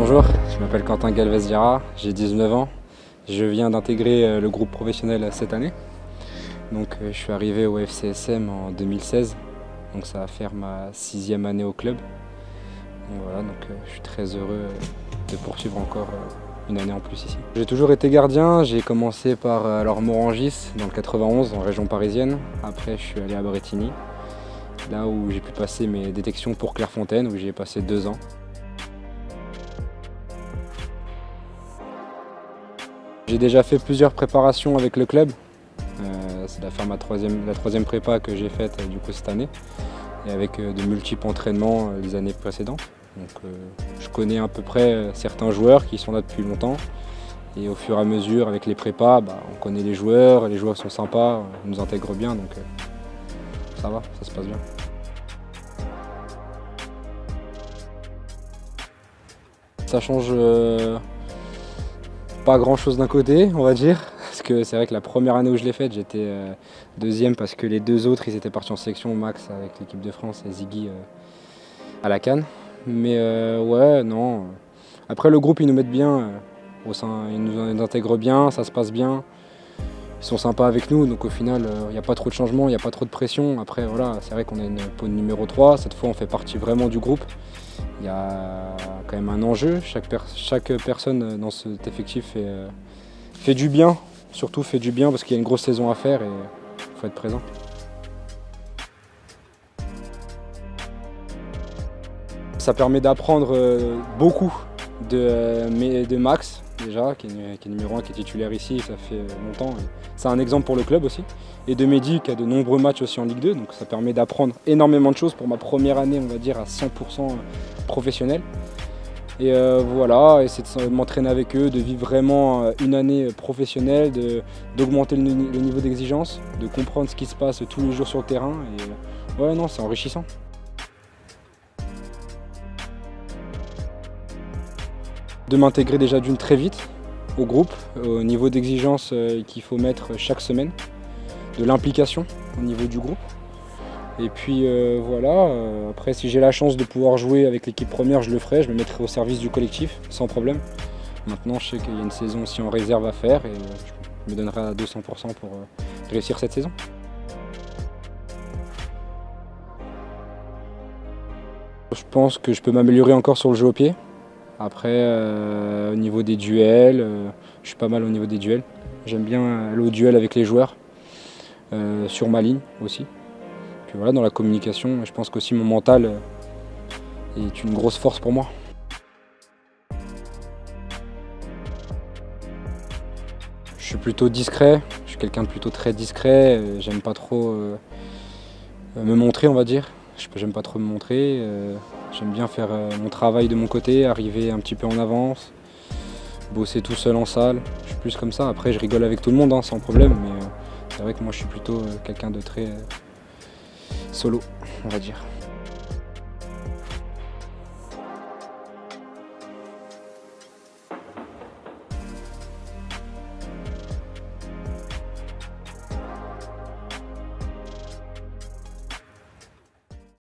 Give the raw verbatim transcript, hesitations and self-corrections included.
Bonjour, je m'appelle Quentin Galvez-Diarra, j'ai dix-neuf ans. Je viens d'intégrer le groupe professionnel cette année. Donc, je suis arrivé au F C S M en deux mille seize, donc ça va faire ma sixième année au club. Donc voilà, donc je suis très heureux de poursuivre encore une année en plus ici. J'ai toujours été gardien, j'ai commencé par alors Morangis dans le quatre-vingt-onze en région parisienne. Après je suis allé à Brétigny, là où j'ai pu passer mes détections pour Clairefontaine où j'y ai passé deux ans. J'ai déjà fait plusieurs préparations avec le club. Euh, c'est la, ma troisième, la troisième prépa que j'ai faite euh, du coup cette année et avec euh, de multiples entraînements euh, les années précédentes. Donc, euh, je connais à peu près euh, certains joueurs qui sont là depuis longtemps et au fur et à mesure avec les prépas, bah, on connaît les joueurs, les joueurs sont sympas, ils nous intègrent bien donc euh, ça va, ça se passe bien. Ça change euh, pas grand chose d'un côté, on va dire. Parce que c'est vrai que la première année où je l'ai faite, j'étais euh, deuxième parce que les deux autres, ils étaient partis en sélection, Max avec l'équipe de France et Ziggy euh, à la CAN. Mais euh, ouais, non. Après, le groupe, ils nous mettent bien euh, au sein, ils nous intègrent bien, ça se passe bien. Ils sont sympas avec nous, donc au final, il euh, n'y a pas trop de changements, il n'y a pas trop de pression. Après, voilà, c'est vrai qu'on a une peau de numéro trois. Cette fois, on fait partie vraiment du groupe. Il y a quand même un enjeu. Chaque, per chaque personne dans cet effectif fait, euh, fait du bien. Surtout fait du bien parce qu'il y a une grosse saison à faire et il faut être présent. Ça permet d'apprendre beaucoup de, de Max déjà, qui est, qui est numéro un, qui est titulaire ici, ça fait longtemps. C'est un exemple pour le club aussi. Et de Mehdi qui a de nombreux matchs aussi en Ligue deux, donc ça permet d'apprendre énormément de choses pour ma première année, on va dire, à cent pour cent professionnelle. Et euh, voilà, essayer de m'entraîner avec eux, de vivre vraiment une année professionnelle, d'augmenter le, le niveau d'exigence, de comprendre ce qui se passe tous les jours sur le terrain. Et ouais, non, c'est enrichissant. De m'intégrer déjà d'une très vite au groupe, au niveau d'exigence euh, qu'il faut mettre chaque semaine, de l'implication au niveau du groupe. Et puis euh, voilà, euh, après si j'ai la chance de pouvoir jouer avec l'équipe première, je le ferai, je me mettrai au service du collectif, sans problème. Maintenant je sais qu'il y a une saison aussi en réserve à faire et euh, je me donnerai à deux cents pour cent pour euh, réussir cette saison. Je pense que je peux m'améliorer encore sur le jeu au pied. Après, euh, au niveau des duels, euh, je suis pas mal au niveau des duels. J'aime bien aller au duel avec les joueurs, euh, sur ma ligne aussi. Puis voilà, dans la communication, je pense qu'aussi mon mental est une grosse force pour moi. Je suis plutôt discret, je suis quelqu'un de plutôt très discret, j'aime pas trop euh, me montrer, on va dire. J'aime pas trop me montrer, euh, j'aime bien faire euh, mon travail de mon côté, arriver un petit peu en avance, bosser tout seul en salle. Je suis plus comme ça, après je rigole avec tout le monde hein, sans problème, mais euh, c'est vrai que moi je suis plutôt euh, quelqu'un de très... Euh, solo, on va dire.